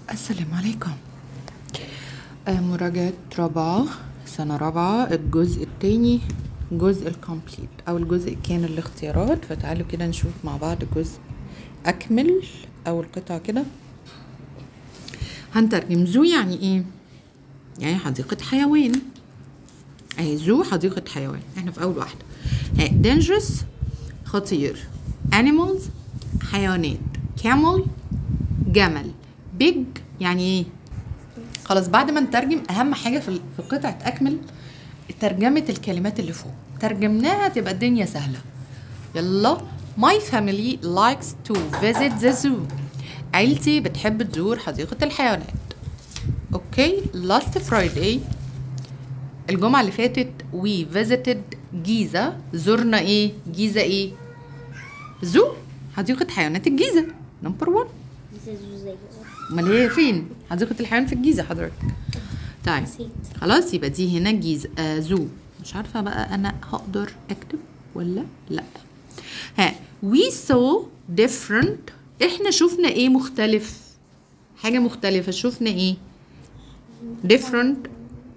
السلام عليكم. مراجعة رابعة، سنة رابعة، الجزء التاني، جزء الكومبليت أو الجزء كان الاختيارات. فتعالوا كده نشوف مع بعض جزء أكمل أول قطعة كده. هنترجم. زو يعني إيه؟ يعني حديقة حيوان. أهي زو حديقة حيوان، إحنا في أول واحدة. dangerous خطير، animals حيوانات، camel جمل، big يعني ايه؟ خلاص بعد ما نترجم اهم حاجه في قطعه اكمل ترجمه الكلمات اللي فوق. ترجمناها تبقى الدنيا سهله. يلا. my family likes to visit the zoo. عيلتي بتحب تزور حديقه الحيوانات. اوكي. last Friday الجمعه اللي فاتت we visited جيزه. زرنا ايه؟ جيزه ايه؟ زو حديقه حيوانات الجيزه. نمبر 1. امال هي فين؟ حديقة الحيوان في الجيزة حضرتك. طيب خلاص يبقى دي هنا جيزة. زو. مش عارفة بقى أنا هقدر أكتب ولا لأ. we saw different. إحنا شفنا إيه مختلف؟ حاجة مختلفة. شفنا إيه؟ different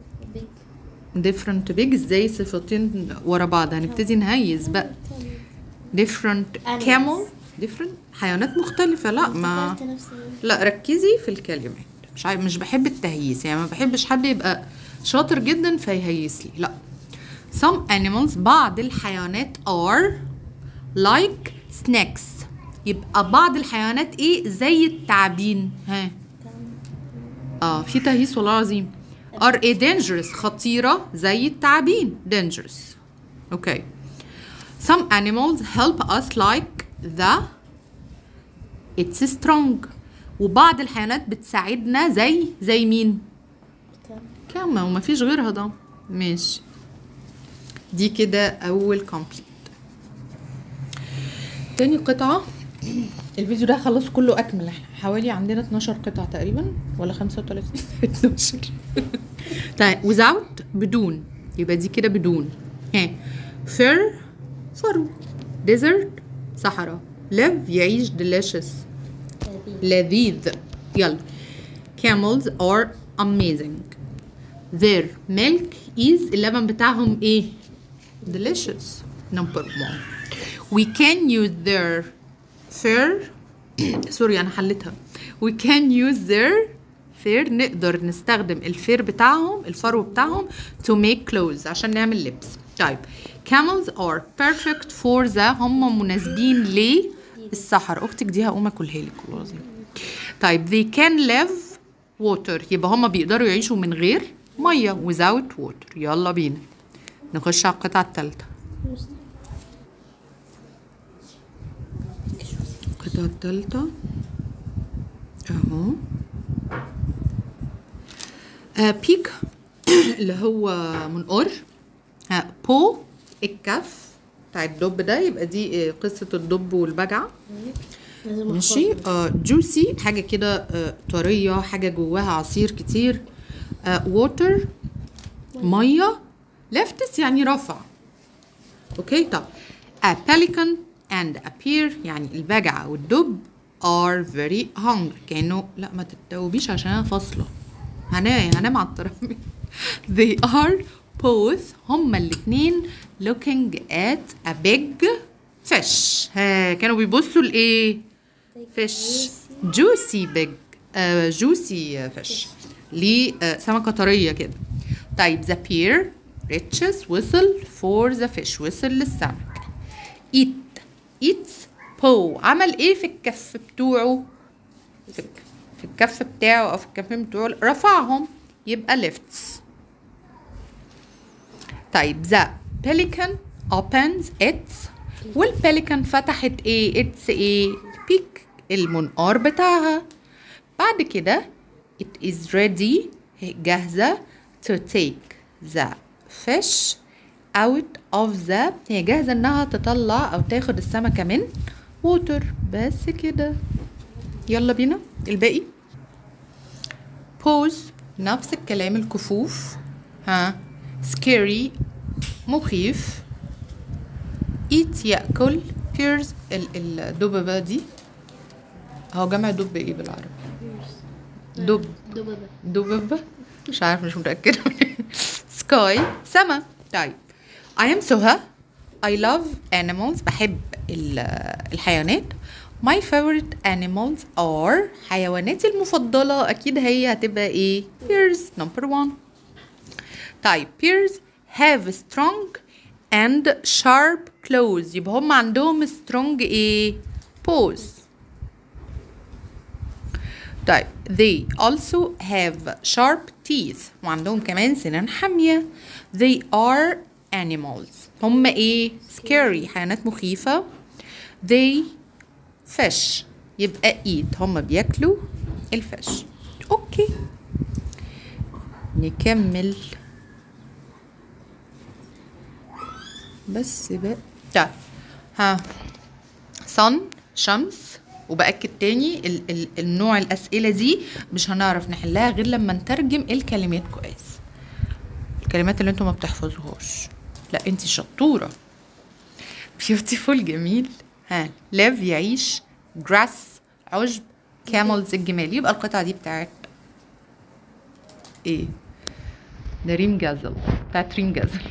big. إزاي صفتين ورا بعض؟ هنبتدي نهيز بقى. different camel. different حيوانات مختلفة. لا ركزي في الكلمات. مش بحب التهييس، يعني ما بحبش حد يبقى شاطر جدا فيهيس لي. لا. some animals بعض الحيوانات are like snakes. يبقى بعض الحيوانات ايه؟ زي التعابين. في تهييس والله العظيم. are a dangerous خطيرة زي التعابين. dangerous. اوكي. some animals help us like the it's strong. وبعض الحيوانات بتساعدنا زي مين؟ كامة. وما فيش غيرها ده. ماشي. دي كده اول كومبليت. تاني قطعة. الفيديو ده خلص كله اكمل. احنا حوالي عندنا 12 قطعة تقريبا ولا 35 12. طيب without بدون، يبقى دي كده بدون. fur فرو، desert صحراء، live يعيش، delicious لذيذ. يلا. camels are amazing. their milk is اللبن بتاعهم ايه؟ delicious. number 1. we can use their fur. سوري انا حلتها. we can use their fur. نقدر نستخدم الفير بتاعهم، الفرو بتاعهم to make clothes عشان نعمل لبس. طيب camels are perfect for the هم مناسبين للصحراء. اختك دي هقوم اكلها لك والله العظيم. طيب they can live water. يبقى هم بيقدروا يعيشوا من غير ميه without water. يلا بينا نخش على القطعة الثالثة. القطعة الثالثة اهو. بيك اللي هو منقار. بو الكف بتاع الدب ده، يبقى دي قصة الدب والبجعة. ماشي. جوسي حاجة كده طرية، حاجة جواها عصير كتير. ووتر مية. لفتس يعني رفع. اوكي. طب a pelican and a pear يعني البجعة والدب are very hungry. كأنه لا ما تتوبيش عشان انا فاصلة. هنام على الترابيزة. they are both هما الاتنين looking at a big fish. كانوا بيبصوا لايه؟ fish juicy big juicy fish. لسمكة طرية كده. طيب the pear reaches whistle for the fish. whistle للسمك. eats paw عمل ايه في الكف بتوعه؟ في الكف بتاعه او في الكفين بتوعه رفعهم، يبقى lifts. طيب the pelican opens its. والبelican فتحت ايه؟ its ايه؟ بيك المنقار بتاعها. بعد كده it is ready جاهزة to take the fish out of the. هي جاهزة انها تطلع او تاخد السمكة من water. بس كده. يلا بينا الباقي. pose نفس الكلام الكفوف. scary مخيف. eat يأكل. pears الدببة دي. هو جمع دب ايه بالعربي؟ دببة مش عارف، مش متأكدة. سكاي سما. طيب I am سهى. I love animals. بحب الحيوانات. My favorite animals are. حيواناتي المفضلة أكيد هي هتبقى إيه؟ Bears number 1. طيب bears have strong and sharp claws. يبقى هم عندهم strong إيه؟ paws. طيب they also have sharp teeth. وعندهم كمان سنان حامية. They are animals. هم ايه؟ scary. حيوانات مخيفة. They fish. يبقى eat. هم بياكلوا الفش. اوكي نكمل بس بقى. طيب ها sun شمس. وبأكد تاني النوع الأسئلة دي مش هنعرف نحلها غير لما نترجم الكلمات كويس. الكلمات اللي انتوا ما بتحفظوهاش. لا انتي شطورة. beautiful جميل. ها live يعيش. grass عشب. camels الجمال. يبقى القطعة دي بتاعت ايه؟ ده ريم جزل. بتاعت ريم جزل.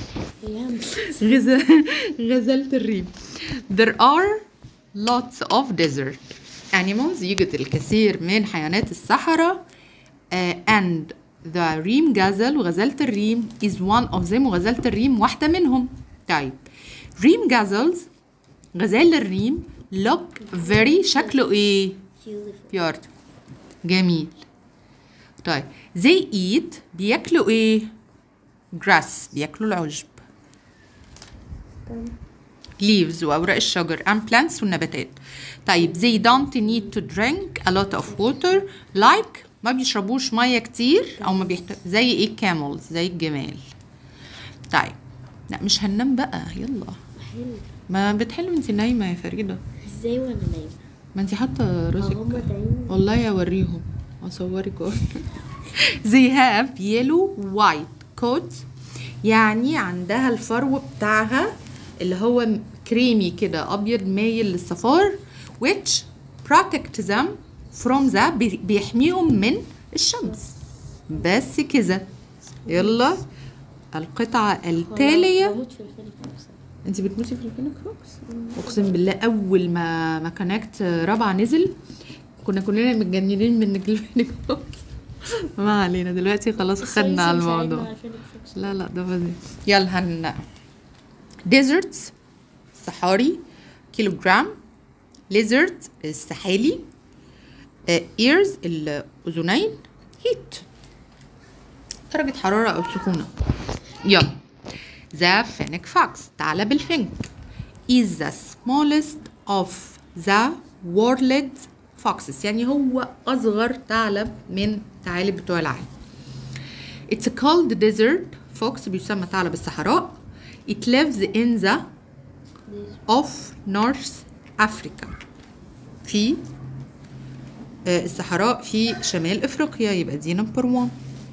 غزلة الريم. there are lots of desert animals. يوجد الكثير من حيوانات الصحراء. and the ريم جزل. وغزالة الريم is one of them. وغزالة الريم واحدة منهم. طيب ريم جزلز غزال الريم look very شكله ايه؟ beautiful جميل. طيب they eat بياكلوا ايه؟ grass بياكلوا العشب. leaves وأوراق الشجر and plants والنباتات. طيب they don't need to drink a lot of water like ما بيشربوش مية كتير أو ما زي ايه؟ camels زي الجمال. طيب لا مش هننام بقى يلا. ما بتحلم انت نايمة يا فريدة. ازاي وانا نايمة؟ ما انت حاطة راسك. والله يا اوريهم اصورك. they have yellow white coats. يعني عندها الفرو بتاعها اللي هو كريمي كده ابيض مايل للصفار which protect them from the بيحميهم من الشمس. بس كده. يلا القطعة التالية. انت بتموتي في الفينيكروكس؟ اقسم بالله اول ما كونكت رابعة نزل كنا كلنا متجننين من الفينيكروكس. ما علينا دلوقتي خلاص خدنا على الموضوع. لا ده فظيع. يلا deserts صحاري. كيلوغرام. lizard السحالي. ears الأذنين. heat درجة حرارة أو سخونة. يلا the fennec fox ثعلب الفنك is the smallest of the world's foxes. يعني هو أصغر ثعلب من ثعالب بتوع العالم. it's called desert fox بيسمى ثعلب الصحراء. it lives in the of North Africa في الصحراء في شمال افريقيا. يبقى دي نمبر 1.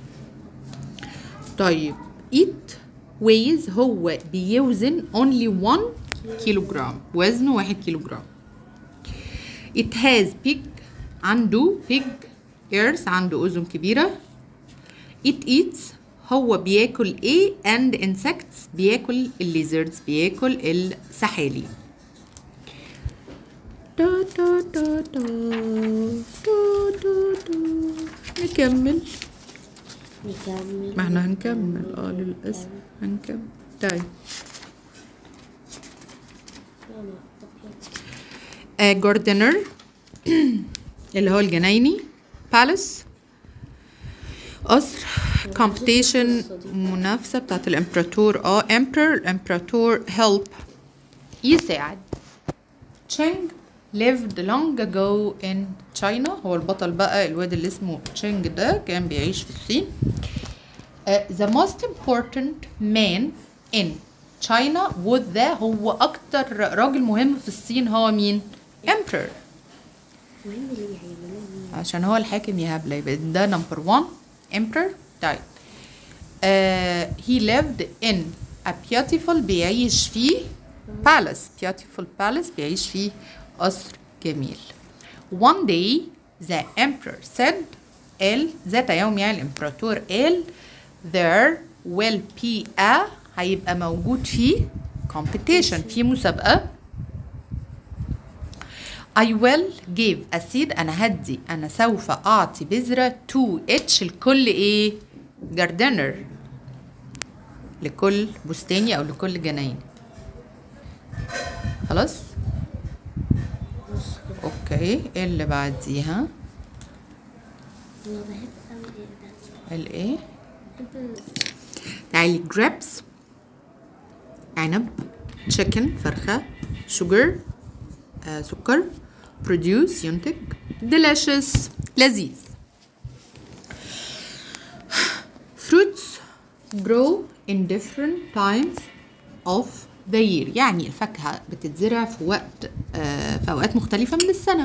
طيب it weighs هو بيوزن only 1 كيلوغرام. وزنه 1 كيلوغرام. it has big عنده big ears عنده أذن كبيرة. it eats هو بياكل ايه and insects بياكل الليزردز بياكل السحالي. نكمل. ما احنا هنكمل للأسف هنكمل. طيب جاردنر اللي هو الجنايني. بالاس قصر. كومبيتيشن منافسة بتاعت الامبراطور. امبرور الامبراطور. هيلب يساعد. تشينج lived long ago in China. هو البطل بقى الواد اللي اسمه تشينج ده كان بيعيش في الصين. the most important man in China was the هو أكتر راجل مهم في الصين هو مين؟ emperor. عشان هو الحاكم يهبله. يبقى ده نمبر 1 emperor. طيب he lived in a beautiful بيعيش فيه palace. beautiful palace بيعيش فيه قصر جميل. one day the emperor said قال ذات يوم يعني الامبراطور قال there will be a هيبقى موجود فيه competition في مسابقة. I will give a seed أنا سوف أعطي بذرة to each لكل إيه؟ gardener لكل بستاني أو لكل جناين. خلاص؟ أوكي اللي بعديها الإيه؟ تعالي grapes عنب chicken فرخة sugar سكر produce ينتج delicious لذيذ. fruits grow in different times of the year يعني الفاكهة بتتزرع في أوقات مختلفة من السنة.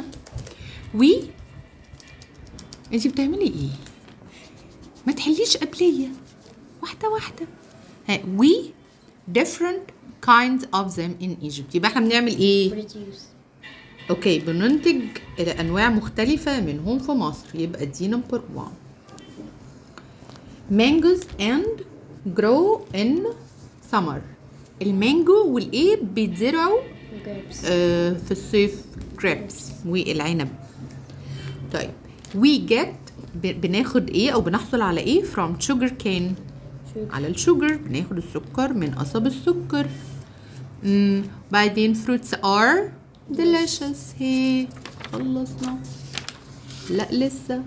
انتي بتعملي ايه؟ ما تحليش قبلية واحدة واحدة. we different kinds of them in Egypt يبقى احنا بنعمل ايه؟ اوكي بننتج انواع مختلفة منهم في مصر يبقى دي نمبر 1. mangoes and grow in summer المانجو والايه بيتزرعوا في الصيف grapes والعنب. طيب we get بناخد ايه او بنحصل على ايه from sugar cane على الشوجر بناخد السكر من قصب السكر. بعدين fruits are delicious هي خلصنا لا لسه.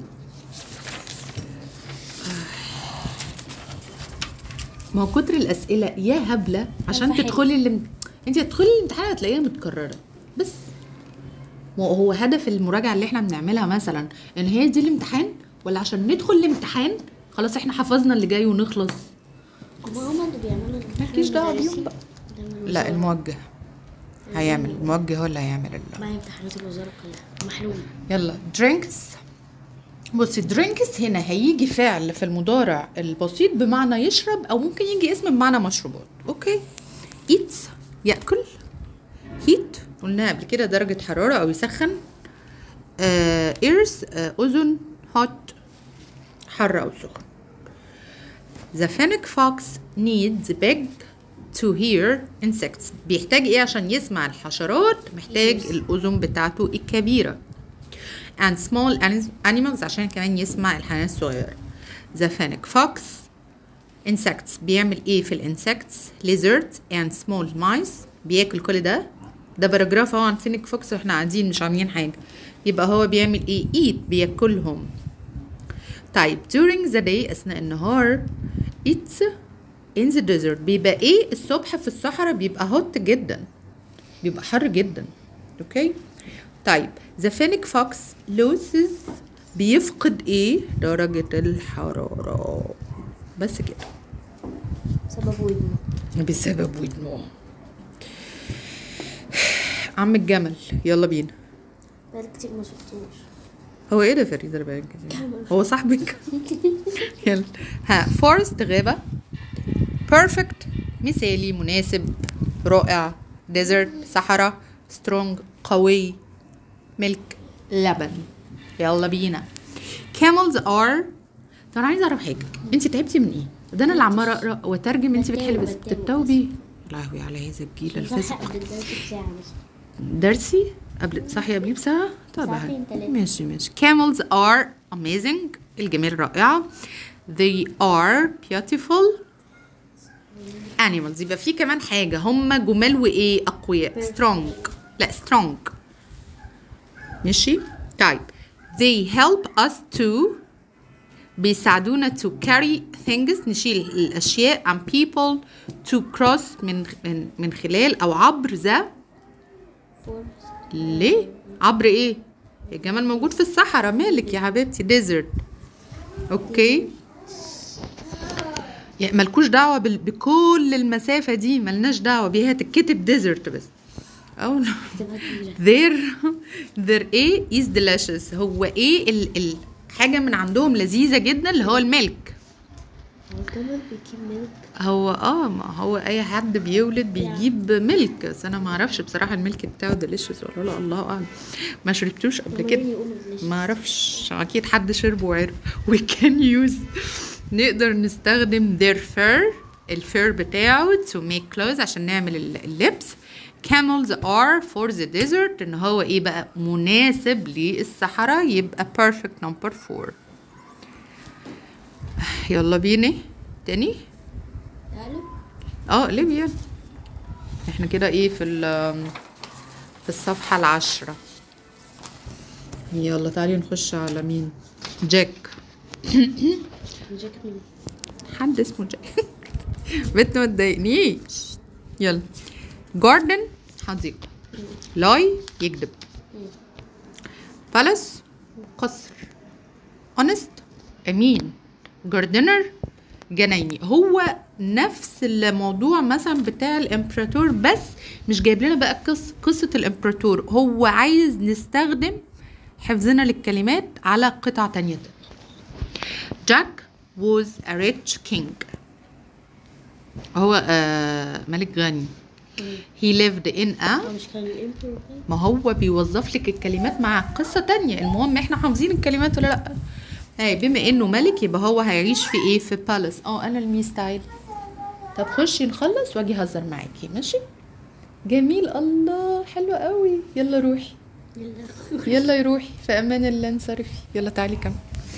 ما هو كتر الاسئله يا هبله عشان تدخلي انت تدخلي الامتحان هتلاقيها متكرره بس. هو هدف المراجعه اللي احنا بنعملها مثلا ان هي دي الامتحان ولا عشان ندخل الامتحان خلاص احنا حفظنا اللي جاي ونخلص؟ هما اللي بيعملوا الامتحان مالكيش دعوه بيهم بقى. لا الموجه هيعمل الموجه هو اللي هيعمل ما هي امتحانات الوزاره كلها محلول. يلا درينكس. بصي درينكس هنا هيجي فعل في المضارع البسيط بمعنى يشرب او ممكن يجي اسم بمعنى مشروبات. اوكي ايتس ياكل. هيت قلناها قبل كده درجه حراره او يسخن. ايرز اذن. هوت حر او سخن. The fennec fox needs big to hear insects بيحتاج ايه عشان يسمع الحشرات؟ محتاج الاذن بتاعته الكبيره. and small animals عشان كمان يسمع الحيوانات الصغيره. The fennec fox insects بيعمل ايه في الانسكتس؟ lizards and small mice بياكل كل ده باراجراف اهو عن فينيك فوكس واحنا قاعدين مش عاملين حاجه. يبقى هو بيعمل ايه؟ eat بياكلهم. طيب during the day اثناء النهار it's in the desert بيبقى ايه الصبح في الصحراء؟ بيبقى hot جدا بيبقى حر جدا. اوكي طيب the fennec fox loses بيفقد ايه؟ درجة الحرارة. بس كده بسبب ودنه. عم الجمل يلا بينا. بقالي كتير ما شفتوش. هو ايه ده فريد اللي بقالي كتير؟ هو صاحبك؟ يلا forest غابة. perfect مثالي مناسب رائع. desert صحراء. strong قوي. milk لبن. يلا بينا. camels are. طب انا عايزه اعرف حاجه انت تعبتي من ايه؟ ده انا اللي عماله اقرا واترجم انت بتحلي بس بتتوبي. لهوي على هذا الجيل الفاسق. درسي قبل صحي قبليه بساعه. طبعا ماشي camels are amazing الجمال رائعه. they are beautiful animals يبقى في كمان حاجه هم جمال وايه اقوياء. strong لا strong ماشي. طيب they help us to بيساعدونا to carry things نشيل الاشياء and people to cross من خلال او عبر ذا. ليه عبر ايه؟ الجمال موجود في الصحراء. مالك يا حبيبتي؟ desert. اوكي يعني ملكوش دعوه بكل المسافه دي ملناش دعوه بيها تتكتب desert بس. او their ايه is delicious هو ايه الحاجه من عندهم لذيذه جدا اللي هو الملك. هو الجمل بيجيب ملك. هو ما هو اي حد بيولد بيجيب ملك، بس انا ما اعرفش بصراحه الملك بتاعه ديليشس ولا لا، الله اعلم، ما شربتوش قبل كده، ما اعرفش، اكيد حد شربه وعرف. we can use نقدر نستخدم their fur، الفير بتاعه to make clothes عشان نعمل اللبس. camels are for the desert، ان هو ايه بقى مناسب للصحراء، يبقى perfect number 4. يلا بينا تاني. قلب يلا. احنا كده ايه في الصفحة 10. يلا تعالي نخش على مين؟ جاك. جاك مين؟ حد اسمه جاك. بنت ما تضايقنيش. يلا. جاردن حديقة. لاي يكذب. بالاس قصر. اونست امين. جاردنر جنايني. هو نفس الموضوع مثلا بتاع الامبراطور، بس مش جايب لنا بقى قصة الامبراطور، هو عايز نستخدم حفظنا للكلمات على قطع تانية. جاك was a rich king، هو ملك غني. he lived in a، ما هو بيوظف لك الكلمات مع قصة تانية، المهم احنا حافظين الكلمات ولا لا. بما انه ملك يبقى هو هيعيش في ايه؟ في بالاس. انا المي ستايل. طب خشي نخلص واجي هزر معاكي، ماشي؟ جميل، الله حلو قوي. يلا روحي، يلا يروحي في امان الله، انصرفي. يلا تعالي كم.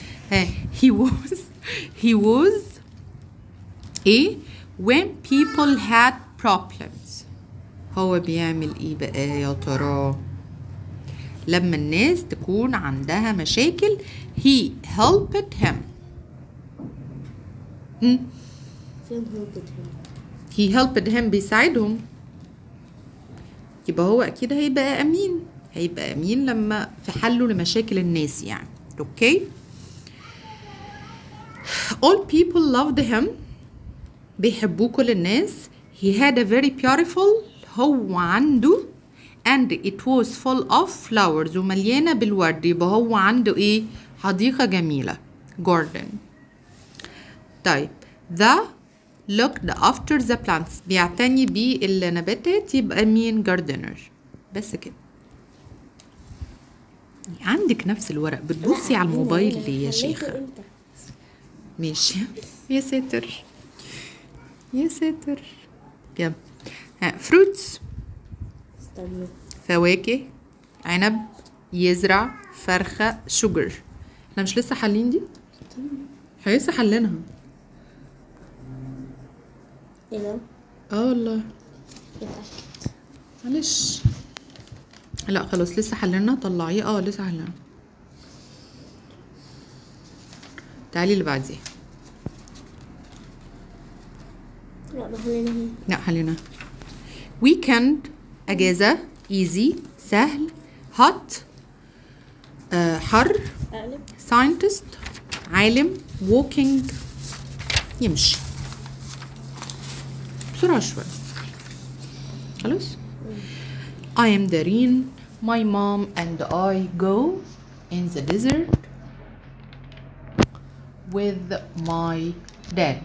he was ايه when people had problems، هو بيعمل ايه بقى يا ترى لما الناس تكون عندها مشاكل؟ he helped him. he helped him بيساعدهم، يبقى هو اكيد هيبقى امين، هيبقى امين لما في حله لمشاكل الناس يعني. اوكي. all people loved him، بيحبوه كل الناس. he had a very beautiful، هو عنده and it was full of flowers، ومليانة بالورد، يبقى هو عنده ايه؟ حديقة جميلة. garden. طيب the looked after the plants، بيعتني بالنباتات، يبقى مين؟ gardener. بس كده. عندك نفس الورق، بتبصي على الموبايل ليه يا شيخة؟ ماشي. يا ساتر يا ساتر. يلا. fruits، فواكه. عنب. يزرع. فرخة. sugar. احنا مش لسه حالين دي؟ احنا لسه حلينها. ايه ده؟ والله معلش. لا خلاص لسه حلينا، طلعيه. لسه حلينا. تعالي اللي بعديه. لا حلينا. weekend اجازة. easy سهل. hot حر. scientist عالم. walking يمشي بسرعة شوية. خلاص. I am Dareen. My mom and I go in the desert with my dad.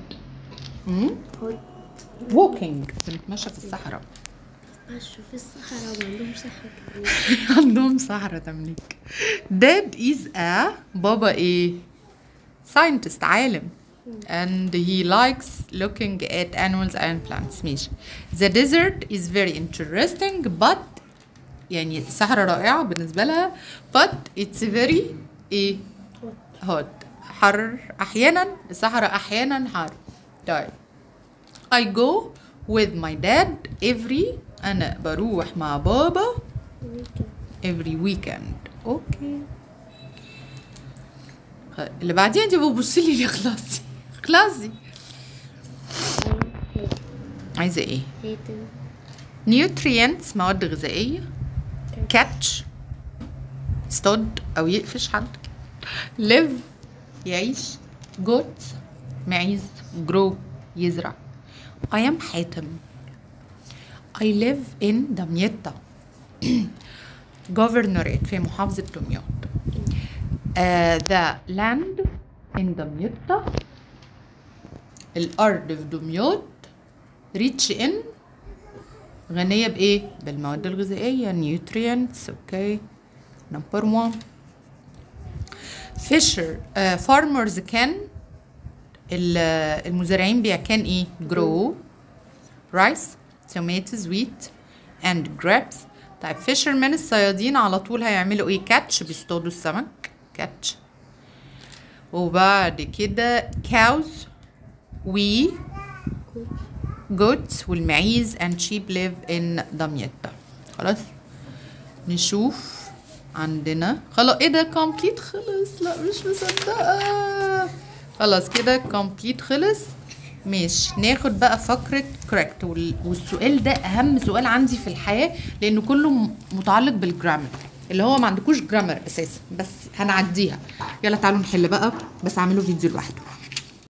walking بنتمشى في الصحراء. مشوا في الصحراء وعندهم صحراء. عندهم صحراء تملك. dad is a، بابا ايه؟ scientist عالم. and he likes looking at animals and plants. ماشي. the desert is very interesting but، يعني الصحراء رائعة بالنسبة لها but it's very ايه؟ hot. حر أحيانا، الصحراء أحيانا حر. طيب I go with my dad every، أنا بروح مع بابا every weekend. أوكي. اللي بعدين انت بتبصي لي خلاصي خلاصي. عايزة ايه؟ nutrients مواد غذائية. catch اصطاد أو يقفش حد. live يعيش. goat معيز. grow يزرع. I am حاتم. I live in دمياط. governorate في محافظة دمياط. the land in دمياط الارض في دمياط ريتش ان غنية بايه؟ بالمواد الغذائية nutrients. اوكي نمبر 1. فيشر farmers can المزارعين كان ايه؟ grow rice tomatoes wheat and grapes. طيب fishermen الصيادين على طول هيعملوا ايه؟ catch بيصطادوا السمك catch. وبعد كده cows و goats والمعيز and sheep live in دمياط. خلاص نشوف عندنا خلاص. ايه ده complete خلص؟ لا مش مصدقة. خلاص كده complete خلص. ماشي ناخد بقى فقرة correct والسؤال ده اهم سؤال عندي في الحياة لانه كله متعلق بالجرامر اللي هو ما عندكوش جرامر اساسا بس هنعديها. يلا تعالوا نحل بقى بس اعملوا فيديو لوحده.